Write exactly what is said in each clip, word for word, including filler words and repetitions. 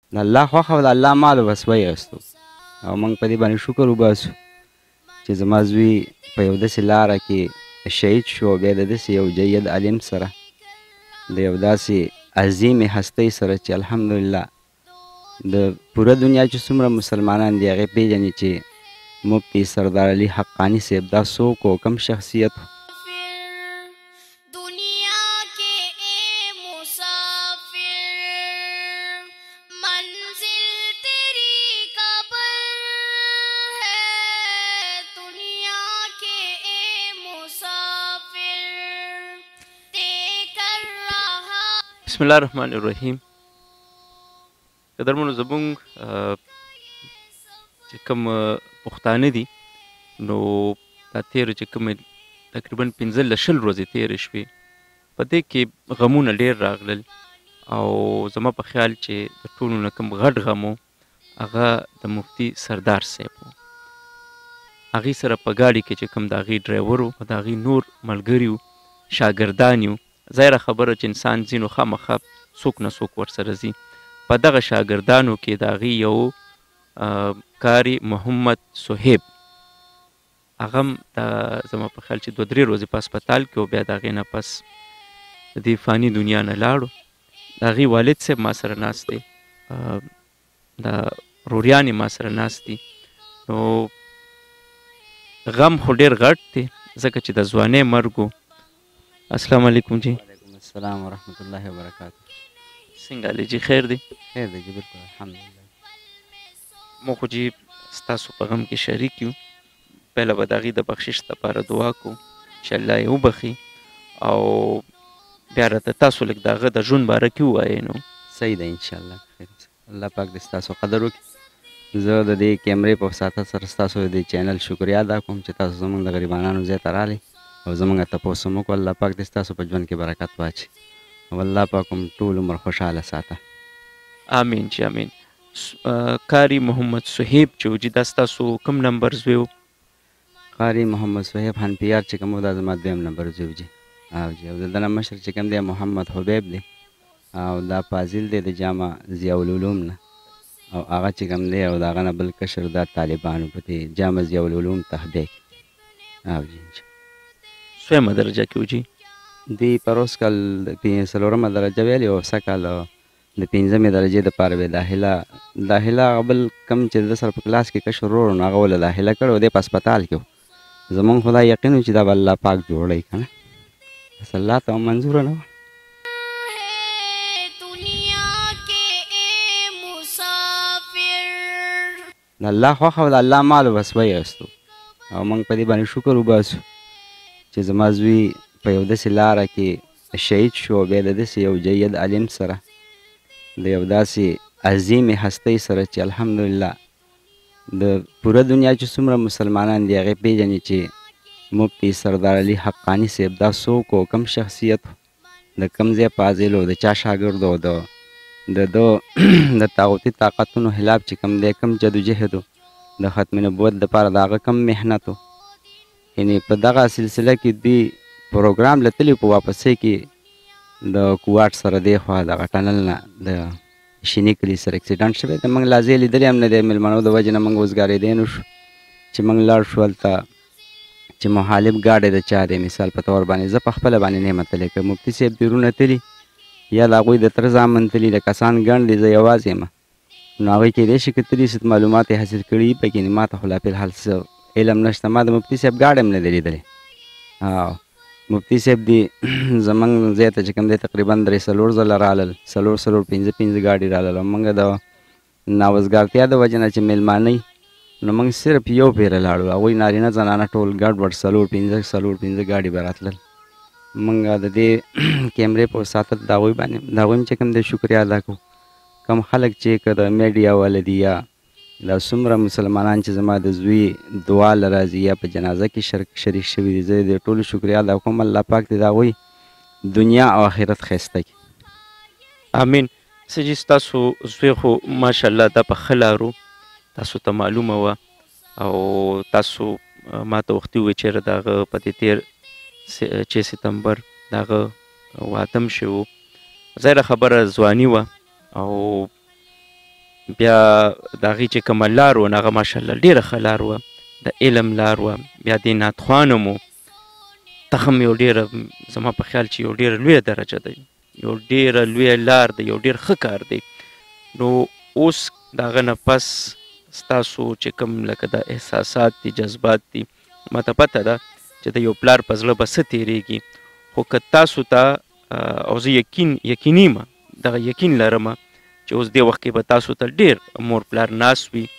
د الله خوښه او د الله مال بس ویستو او موږ په دې باندې شکر وباسو چې زما زوی په یو داسې لاره کې شهید شو او بیا د داسې یو جید عالم سره د یو داسې عظیمې هستۍ سره چې الحمدلله د پوره دنیا چې څومره مسلمانان دي هغې پېژني چې مفتی سردار علي حقانی صاحب دا څوک او کوم شخصیت و. بسم الله الرحمن الرحیم. قدرمنو زمونږ چې کوم پښتانه دي نو دا تېره چې کومې تقریبا پنځلس شل ورځې تېرې شوې په دې کې غمونه ډېر راغلل او زما په خیال چې د ټولو نه کوم غټ غم و هغه د مفتي سردار صاحب و. هغې سره په ګاډي کې چې کوم د هغې ډرایور و د هغې نور ملګري وو شاګردان یو ظاهره خبره چې انسان ځینو خامخا څوک نه څوک ورسره ځي. په دغه شاګردانو کې د هغې یو کاري محمد صهیب هغه هم زما په خیال چې دوه درې ورځې په هسپتال کې و بیا د هغې نه پس د دې فاني دنیا نه لاړو. د هغې والد صاحب ما سره ناست دی، د روریانې ما سره ناست دي. نو غم خو ډېر غټ دی ځکه چې د ځوانۍ مرګ و. السلام علیکم جی. وعلیکم السلام ورحمۃ اللہ وبرکاتہ. څنګه حال جی؟ خیر دی؟ خیر دی جی، بالکل الحمدلله. مو خو جی ستاسو په غم کې شریک یو. پهله به د هغې د بخشش دپاره دعا کوو چې الله یې وبخي او بیا راته تاسو لږ د هغه د ژوند باره کې ووایئ. نو صحیح ده انشاءالله. الله پاک دې ستاسو قدر وکړي. زه د دې کیمرې په وساطت سره ستاسو د دې چینل شکریا ادا کوم چې تاسو زموږ د غریبانانو ځای ته راغلئ او زموږ تپوس هم وکړو. الله پاک دې ستاسو په ژوند کې برکت واچي او الله پاک هم ټول عمر خوشحاله ساته. آمین جی آمین. کاري محمد صهیب چې و جي دا ستاسو کوم نمبر زوی و؟ قاري محمد صهیب حنفیار چې کوم و دا زما دویم نمبر زوی و جي. او جي او د ده نه مشر چې کوم دی محمد حبیب دی او دا فاضل دی د جامع ضیاءالعلوم نه او هغه چې کوم دی او د هغه نه بل کشر دا طالبانو په دې جامع ضیاءالعلوم تهبیه کې. او جي څویمه درجه کې و جي؟ دوی پروس کال څلورمه درجه ویلې او څه کال د پنځمې درجې دپاره به داخله داخله هغه بل کوم چې د سره په کلاس کې کشر ورور نو هغه وله داخله کړی و دی په هسپتال کې و. زمونږ خو دا یقین و چې دا به الله پاک جوړی که نه بس الله ته منظوره نه وه. د الله خوښه او د الله مال بس ویستو او موږ په دې باندې شکر وباسو چې زما زوی په یو داسې لاره کې شهید شو او بیا د داسې یو جید عالم سره د یو داسې عظیمې هستۍ سره چې الحمدلله د پوره دنیا چې څومره مسلمانان دي هغې پېژني چې مفتی سردار علي حقانی صاحب دا څوک او کوم شخصیت و، د کوم ځای فاضل و، د چا شاګرد و، د د ده د طاغوتي طاقتونو خلاف چې کوم دی کوم جدوجهد و، د ختم نبوت دپاره د هغه کم محنت و. یعنې په دغه سلسله کې دوی پروګرام له تلي په واپسۍ کې د کوواټ سره دی خوا دغه ټنل نه د شیني کلي سره اکسیډنټ شوی دی. موږ لا ځای لیدلی هم نه دی، مېلمنو د وجې نه موږ وزګارېدی نه شو چې موږ لاړ شو هلته چې مخالف ګاډی د چا دی مثال په طور باندې زه په خپله باندې نه یم تللی که مفتي صاحب دیرونه تلي یا د هغوی د تره زامن تلي د کسان ګڼ دي زه یوازې یم نو هغوی کیدای شي که تلي ست معلومات یې حاصل کړي وي پکې ما ته خو لا فلحال څه علم نشته. ما د مفتي صاحب ګاډی هم نه دی لیدلی. او مفتي صاحب دی زموږ ځای ته چې کوم دی تقریبا درې څلور ځله رالل، څلور څلور پنځه پنځه ګاډي رالل او موږ د ناوزګارتیا د وجې نه چې میلمانه نو موږ صرف یو پیره لاړو، هغوی نارینه زنانه ټول ګډ وډ څلور پنځه څلور پنځه ګاډي به راتلل. موږ د دې کیمرې په وساطت د هغوی باندې د هغوی هم چې کوم دی شکریا ادا کوو. کم خلک چې که د میډیا والا دي یا دا څومره مسلمانان چې زما د زوی دعا له راځي یا په جنازه کې شرک شریک شوي دي زه د ټولو شکریا ادا کوم. الله پاک دې د هغوی دنیا او آخرت ښایسته کړي. آمین. څه چې ستاسو زوی خو ماشاءالله دا په ښه لارو تاسو ته معلومه وه او تاسو ما ته وختي ووایي چېرې د هغه په دې تېر چې ستمبر د هغه واده هم شوی و. ظاهره خبره ځواني وه او بیا د هغې چې کومه لار وه نو هغه ماشاءالله ډېره ښه لار وه، د علم لار وه. بیا د نعتخوان هم و، تخم یو ډېره زما په خیال چې یو ډېره لویه درجه ده، یو ډېره لویه لار ده، یو ډېر ښه کار دی. نو اوس د هغه نه پس ستاسو چې کوم لکه د احساسات دي، جذبات دي، ماته پته ده چې د یو پلار په زړه به څه تېرېږي. خو که تاسو ته او زه یقین یقیني یم دغه یقین لرمه چې اوس دې وخت کې به تاسو ته ډېر مور پلار ناست وي،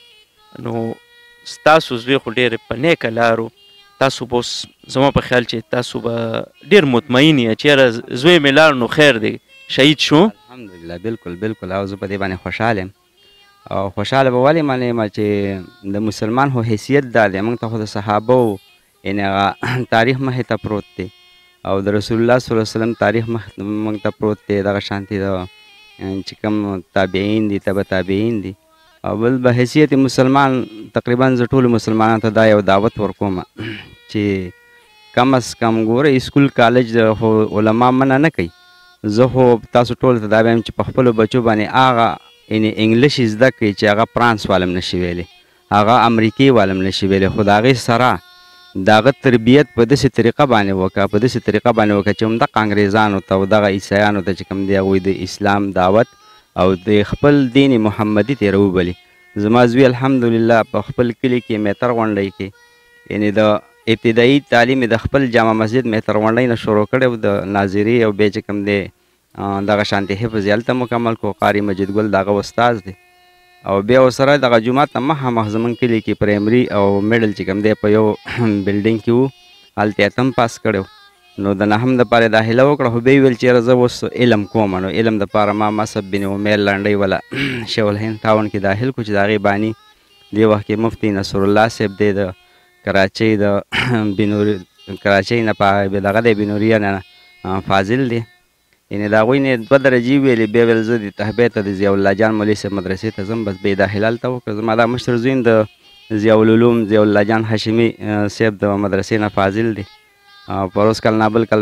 نو ستاسو زوی خو ډېر په نیکه لارو، تاسو به اوس زما په خیال چې تاسو به ډېر مطمئن یې چې یاره زوی مې لاړ نو خیر دی، شهید شو. الحمدلله بالکل بالکل. او زه په دې باندې خوشحاله یم. او خوشحاله به ولې باندې یم چې د مسلمان خو حیثیت دا دی، موږ ته خو د صحابو یعنې هغه تاریخ مخې ته پروت دی او د رسول الله صلی الله علیه وسلم تاریخ موږ ته پروت دی، دغه شانتې د چې کوم تابعین دي، تبع تابعین دي. او بل به حیثیت مسلمان تقریبا زه ټولو مسلمانانو ته دا یو دعوت ورکوم چې کم از کم ګوره اسکول کالج خو علما منع نه کوي، زه خو تاسو ټولو ته دا وایم چې په خپلو بچو باندې هغه یعنې انګلیش زده کړي چې هغه فرانس والم نشي ویلی، هغه امریکې والم نشي ویلی، خو د هغې سره د هغه تربیت په داسې طریقه باندې وکړه، په داسې طریقه باندې وکړه چې همدغه انګریزانو ته او دغه عیسایانو ته چې کوم دی هغوی د اسلام دعوت او د خپل دین محمدي ترې راوبلي. زما زوی الحمدلله په خپل کلي کې میتر غونډۍ کې یعنې د ابتدایي تعلیم د خپل جامع مسجد میتر غونډۍ نه شروع کړی او د ناظري او بیا چې کوم دی دغه شانتې حفظ یې هلته مکمل کو. قاري مجید ګل د هغه استاذ دی او بیا ورسره دغه جومات ته مخامخ زموږ کلي کې پرایمري او میډل چې کوم دی په یو بلډینګ کې وو، هلته یې اتم پاس کړی. نو د نهم دپاره یې داخله وکړه، خو بیا یې ویل چې یاره زه اوس علم کوم. نو علم دپاره ما مصعب بن عمیر لنډۍ والا شیخ الهند ټاون کې داخل کړو چې د هغې باني دې وخت کې مفتي نصرالله صاحب دی د کراچۍ د بنوري کراچۍ نه په دغه دی بنوریا نه فاضل دی، یعنې د هغوی نه دوه درجې ویلې. بیا ویل زه د تحبیه ته د ضیاءالله جان مولوي صاحب مدرسې ته ځم، بس بیا یې داخله هلته وکړه. زما دا مشر زوی یم د ضیاءالعلوم ضیاءالله جان هاشمي صاحب د مدرسې نه فاضل دی. پروس کال نه بل کال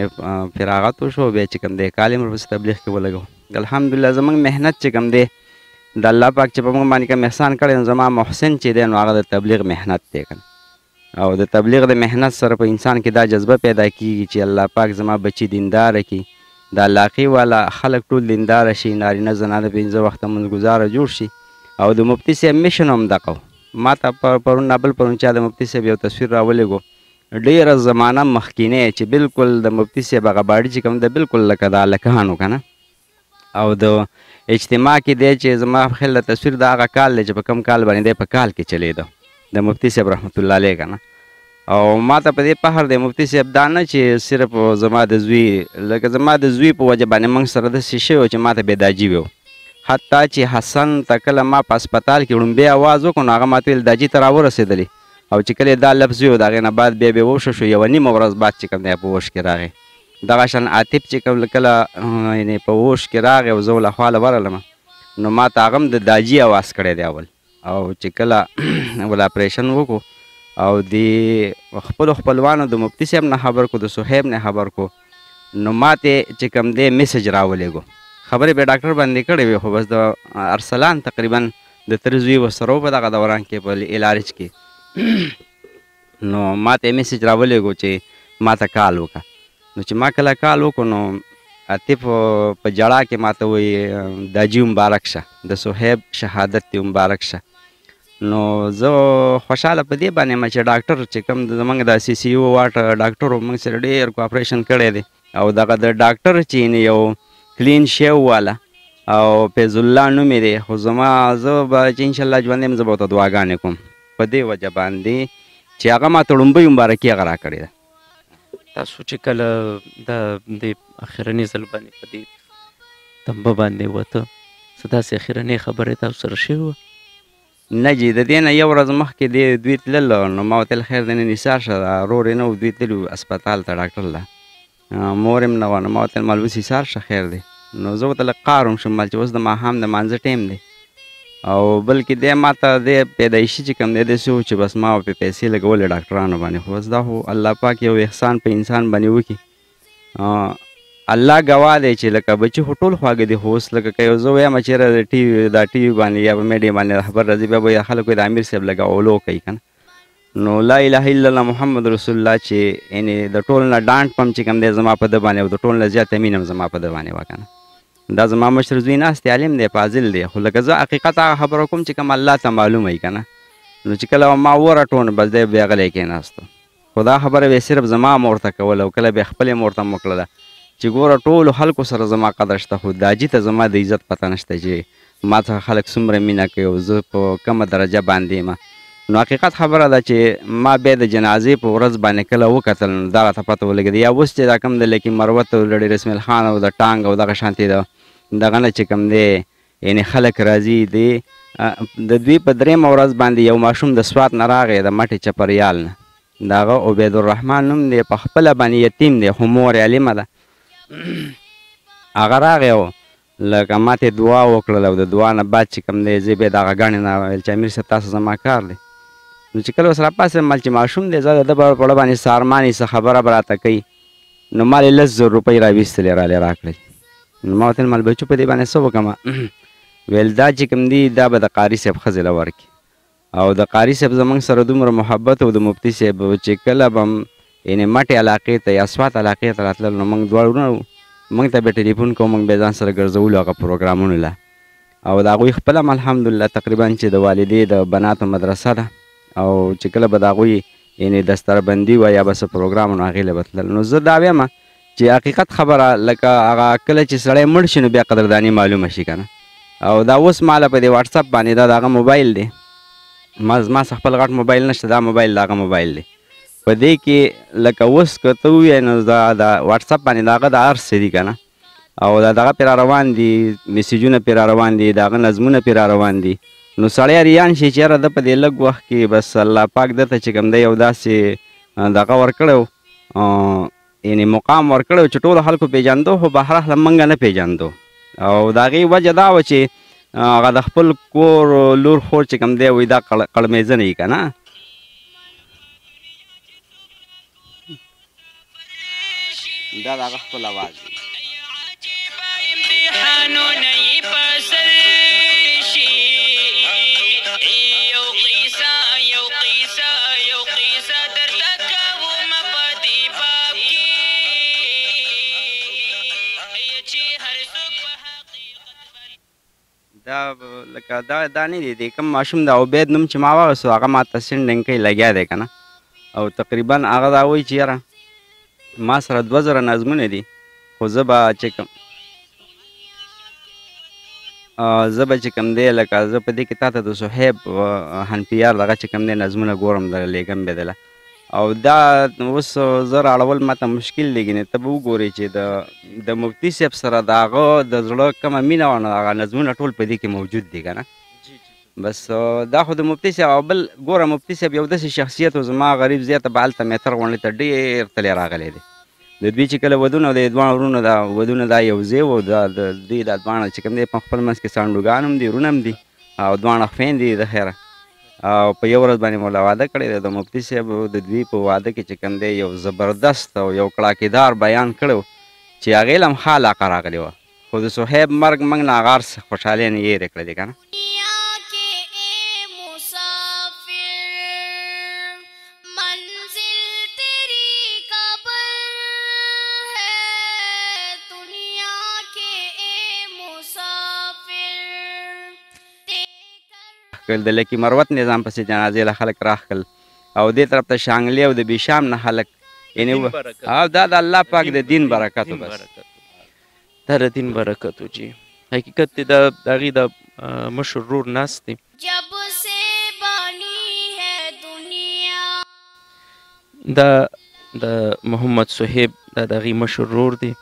فراغت وشو، بیا چې کوم دی کال یې ورپسې تبلیغ کې ولګو. الحمدلله زموږ محنت چې کوم دی د الله پاک چې په موږ باندې کوم احسان کړی نو زما محسن چې دی نو هغه د تبلیغ محنت دی که او د تبلیغ د محنت سره په انسان کې دا جذبه پیدا کیږي چې الله پاک زما بچي دینداره کړي، د علاقې والا خلک ټول دینداره شي، نارینه زنانه پنځه وخته منځګزاره جوړ شي. او د مفتي صاحب میشن هم دغه و. ما ته پرون نابل پرون چا د مفتي صاحب یو تصویر راولېږو، ډېره زمانه مخکینی چې بالکل د مفتي صاحب هغه باډي چې کوم ده بالکل لکه د هلکانو که نه. او د اجتماع کې دی چې زما په خیال د تصویر د هغه کال دی چې په کوم کال باندې دی په کال کې چلېده د مفتي صاحب رحمت الله علیه که نه. او ما ته په دې فخر دی مفتي صاحب دا نه چې صرف زما د زوی لکه زما د زوی په وجه باندې موږ سره داسې شوی و چې ما ته بېداجي وی، حتی چې حسن ته کله ما په هسپتال کې وړومبی اواز وکړو نو هغه ما ته ویل داجي ته راورسېدلې، او چې کله دا لفظ وی د هغې نه بعد بیا بیا وشه شو، یوه نیمه ورځ بعد چې کوم دی په وش کې راغی. دغه شان عاطف چې کوم کله یعنې په وش کې راغی او زه له خواله ورغلم نو ما ته هغه هم د داجي اواز کړی دی اول. او چې کله ول اپریشن وکړو او د خپلو خپلوانو د مفتي صاحب نه خبر کو، د صهیب نه خبر کو، نو ما ته چې کوم دی میسج راولېږو. خبرې به ډاکټر باندې کړې وې خو بس د ارسلان تقریبا د تره زوی ورسره و په دغه دوران کې په الارج کې نو ما ته میسج راولېږو چې ما ته کال وکړه. نو چې ما کله کال وکړو نو عاطف په جړا کې ما ته وایي داجي مبارک شه، د صهیب شهادت دې مبارک شه. نو زه خوشحاله په دې باندې یم چې ډاکټر چې کوم زموږ د سی سی او واټ ډاکټر و موږ سره ډېر کوآپریشن کړی دی او دغه د ډاکټر چې یو کلین شیو والا او فیض الله نوم یې دی، خو زما زه به چې انشاءالله ژوندی یم زه به ورته دعاګانې کوم په دې وجه باندې چې هغه ما ته لومبۍ مبارکي هغه راکړې ده. تاسو چې کله د دې اخرني ځل باندې په دې تنبه باندې وته څه داسې اخرنۍ خبرې تاسو سره شوې وه؟ نه جي د دې نه یو ورځ مخکې دی دوی تلل نو ما ورته ویل خیر دی نن ایسار شه رور یې نه و دوی تللي وو اسپتال ته ډاکټر له مور یې هم نه وه نو ما ورته ویل مالوس ایسار شه خیر دی. نو زه ورته لږ قار هم شم چې اوس د ماښام د مانځه ټایم دی او بلکې دی ما ته دی پیدایشي چې کوم دی داسې و چې بس ما پې پیسې لګولې ډاکټرانو باندې، خو بس دا خو الله پاک یو احسان په انسان باندې وکړي. الله ګواه دی چې لکه بچي خو ټول خواږه دي خو اوس لکه که یو زه وایم چېرې د ټي وي دا ټي وي باندې یا په میډیا باندې خبر راځي بیا به یا خلک وایي د امیر صاحب لږه اولو کوي که نه نو لا اله الا الله محمد رسول الله چې یعنې د ټول نه ډانټ پم چې کوم دی زما په ده باندې او د ټول نه زیاته مینه زما په ده باندې وه که نه دا زما مشر زوی ناست دی عالم دی فاضل دی خو لکه زه حقیقت هغه خبره کوم چې کوم الله ته معلومه وي که نه نو چې کله ما ورټون بس دی بیا غلی کېناستو خو دا خبره به صرف زما مور ته کوله او کله بیا خپلې مور ته م وکړله چې ګوره ټولو خلکو سره زما قدر شته خو داجي ته زما د عزت پته نشته چې ما څخه خلک څومره مینه کوي او زه په کومه درجه باندې یم نو حقیقت خبره ده چې ما بیا د جنازې په ورځ باندې کله وکتل نو دا راته پته ولګېده یا اوس چې دا کوم د لیکن مروت او لړي رسمیل خان او د ټانګ او دغه شانتې د دغه نه چې کوم دی یعنې خلک راځي دی د دوی په درېیمه ورځ باندې یو ماشوم د سوات نه راغی د مټې چپریال نه د هغه عبیدالرحمن نوم دی په خپله باندې یتیم دی خو مور یې عالمه ده هغه راغی او لکه ما ته دعا وکړله او د دعا نه بعد چې کوم دی زه بیا د هغه ګاڼې نه ویل چې امیر صاحب تاسو زما کار دی نو چې کله اوس راپاڅېدم مال چې ماشوم دی زه د ده په اړه باندې سارمانې څه خبره به راته کوي نو ما یې لس زر روپۍ راویستلې رالې راکړئ نو ما ورته ویل مال بچو په دې باندې څه وکړم ویل دا چې کوم دي دا به د قاري صاحب ښځې له ورکړي او د قاري صاحب زموږ سره دومره محبت او د مفتي صاحب چې کله به هم یعنې مټې علاقې ته یا سوات علاقې ته راتلل نو موږ دواړه وروڼه موږ ته بیا ټلیفون کوو موږ بیا ځان سره ګرځولو هغه پروګرامونو له او د هغوی خپله هم الحمدلله تقریبا چې د والدې د بناتو مدرسه ده او چې کله به د هغوی یعنې دستربندي وه یا به څه پروګرام نو هغې له به تلل نو زه دا وایم چې حقیقت خبره لکه هغه کله چې سړی مړ شي نو بیا قدرداني معلومه شي که نه او دا اوس ماله په دې واټساپ باندې دا د هغه موبایل دی ما زما څه خپل غټ موبایل نشته دا موبایل د هغه موبایل دی په دې کې لکه اوس که ته ووایې نو دا د واټساپ باندې د هغه د هر څه دي که نه او دا دغه پرې را روان دي میسیجونه پرې را روان دي د هغه نظمونه پرې را روان دي نو سړی ریان شي چې یاره ده په دې لږ وخت کې بس الله پاک ده ته چې کوم دی یو داسې دغه ورکړی و یعنې مقام ورکړی و چې ټولو خلکو پېژندو خو بهرحال موږ نه پېژندو او د هغې وجه دا وه چې هغه د خپل کور لور خور چې کوم دی وایي دا قړمیزنه وي که نه دا د هغه خپل اواز دی دا لکه دا دا نه دی د کوم ماشوم د عبید نوم چې ما واغستو هغه ما ته سینډینګ لګیا دی که نه او تقریبا هغه دا وایي چې یاره ما سره دوه زره نظمونه دي خو زه به چې کوم زه به چې کوم دی لکه زه په دې کې تا ته د صحیب هنپیار دغه چې کوم دی نظمونه ګورم دله لیږم بیا دله او دا اوس زه راړول ماته مشکل لګي ته به وګورې چې د د مفتي صاحب سره د هغه د زړه کومه مینه وه نو هغه نظمونه ټول په دې کې موجود دي که نه بس دا خو د مفتي صاحب او بل ګوره مفتي صاحب یو داسې شخصیت و زما غریب زیاته به هلته میتر غونډې ته ډېر تللی راغلی دی د دوی چې کله ودونه د دواړو وروڼو دا ودونه دا یو ځای و دا د دوی دا دواړه چې کوم دی په خپل منځ کې سانډوګان هم دي وروڼه هم دي او دواړه خویندې دي د خیره او په یو ورځ باندې مولا واده کړی دی د مفتي صاحب د دوی په واده کې چې کوم دی یو زبردست او یو کړاکېدار بیان کړی و چې هغې له هم ښه علاقه راغلې وه خو د صحیب مرګ موږ نه هغه هر څه خوشحالۍ نه یېرې کړی دی که نه د لکي مروت نظام پسې جنازې له خلک راښکل او دې طرف ته شانګلې او د بیشام نه خلک یعنې او دا د الله پاک د دین برکت و بس دا د دین برکت و جي حقیقت دی دا د هغې د مشر ورور ناست دی دا د محمد صحیب دا د هغې مشر ورور دی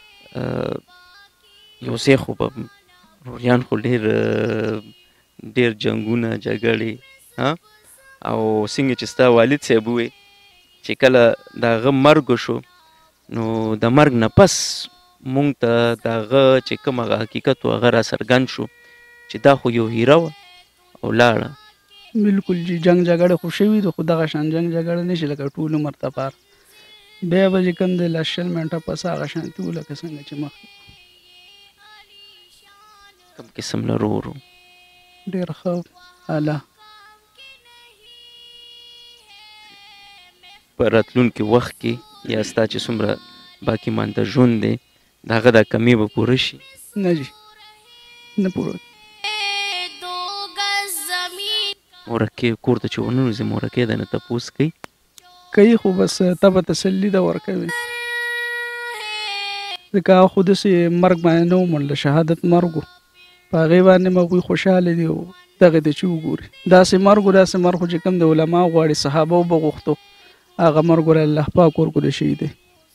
یو ځای خو به وروریان خو ډېر ډېر جنګونه جګړې او څنګه چې ستا والد صاحب ووی چې کله د هغه مرګ شو نو د مرګ نه پس مونږ ته د هغه چې کوم هغه حقیقت و هغه را څرګند شو چې دا خو یو هیره وه او لاړه بلکل جی جنګ جګړه خو شوي دي خو دغه شان جنګ جګړه نشي لکه ټول عمر ته پار بیا به چې کوم دی لا شل منټه پس هغه شانتي و لکه څنګه چې مخکې کوم قسم لرو ورو ډېر ښه اعلی په راتلونکي وخت کې یا ستا چې څومره باقي مانده ژوند دی د هغه دا کمې به پوره شي نه جي نه پوره مورکې کور ته چې وننوځي مورکې د نه تپوس کوي کوي خو بس ته به تسلي ده ورکوي ځکه هغه خو داسې مرګ باندې نه ومنله شهادت مرګ و په هغې باندې هم هغوی خوشحاله دي او دغې ته چې وګوري داسې مرګ و داسې مرګ خو چې کوم د علما غواړي صحابه به غوښتو هغه مرګ ول الله پاک ورکړی شوي دی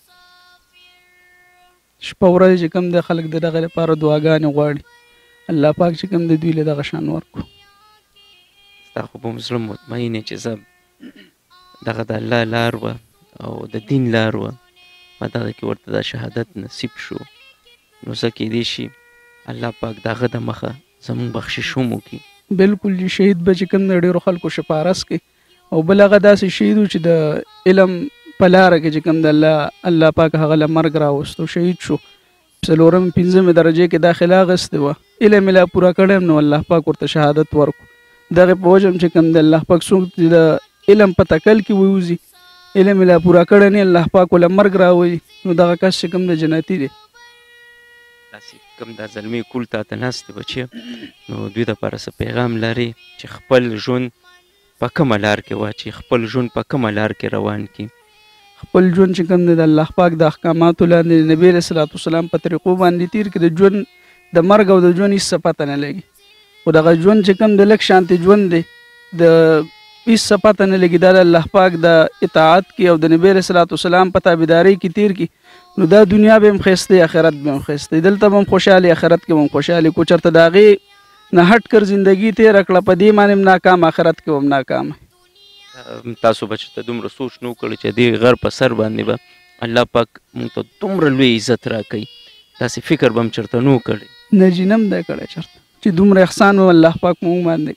شپه ورځ چې کوم دی خلک د دغه لپاره دعاګانې غواړي الله پاک چې کوم دی دوی له دغه شان ورکړو ستا خو به زړه مطمئن یې چې زه دغه د الله لار وه او د دین لار وه په دغه کې ورته دا شهادت نصیب شو نو څه کیدی شي الله پاک د هغه د مخه زموږ بخشش هم وکړي بالکل چې شهید به چې کوم د ډېرو خلکو شپارس کوي او بل هغه داسې شهید و چې د علم په لاره کې چې کوم د الله الله پاک هغه له مرګ راوستو شهید شو څلورم پنځمې درجې کې داخله اخیستې وه علم یې لا پوره کړی نو الله پاک ورته شهادت ورکړو دغې په وجه هم چې کوم د الله پاک څوک چې د علم په تکل کې ووځي علم یې لا پوره کړی نه الله پاک له مرګ راوړي نو دغه کس چې کوم د جنتي دی داسې کوم دا زلمې کول تا ته ناست دي بچیه نو دوی دپاره څه پیغام لرې چې خپل ژوند په کومه لار کې واچي خپل ژوند په کومه لار کې روان کړي خپل ژوند چې کوم دی د الله پاک د احکاماتو لاندې د نبي علیه صلات وسلام په طریقو باندې تیر کړي د ژوند د مرګ او د ژوند هېڅ څه پته نه لګي خو دغه ژوند چې کوم د لږ شانتې ژوند دی د هېڅ څه پته نه لګي دا د الله پاک د اطاعت کې او د نبي علیه صلات وسلام په تابعدارۍ کې تیر کړي نو دا دنیا به هم ښایسته آخرت به هم ښایسته به هم خوشحالي آخرت کې به هم خوشحالي کو چېرته د هغې نه هټ کر زندگی تېره کړه په دې باندې هم ناکام آخرت کې هم ناکام تاسو به چې ته دومره سوچ نه وکړئ چې دې غر په سر باندې به الله پاک موږ ته دومره لوی عزت راکوي داسې فکر به هم چېرته نه وکړئ نه جي نه هم دی کړی چېرته چې دومره احسان به الله پاک موږ باندې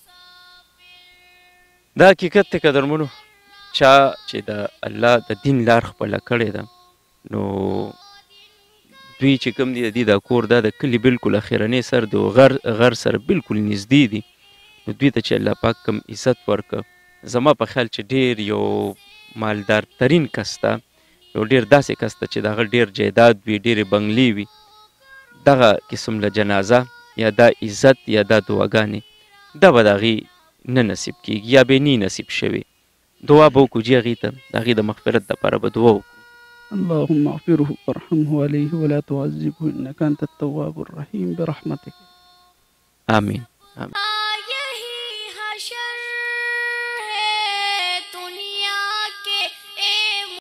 دا حقیقت دی قدرمنو چا چې د الله د دین لار خپله کړې ده نو دوی چې کوم دي د دې دا کور دا د کلي بالکل اخرنی سر د غر غر سره بالکل نږدې دي نو دوی ته چې الله پاک کوم عزت ورکړه زما په خیال چې ډېر یو مالدار ترین کس ته یو ډېر داسې کس ته چې د هغه ډېر جایداد وي ډېرې بنګلې وي دغه قسم له جنازه یا دا عزت یا دا دعاګانې دا به د هغې نه نصیب کېږي یا به نه نصیب شوي دعا به وکړو جي هغې ته د هغې د مغفرت دپاره به دعا وکړو اللهم اغفره وارحمه عليه ولا تعذبه انك انت التواب الرحيم برحمتك آمين آمين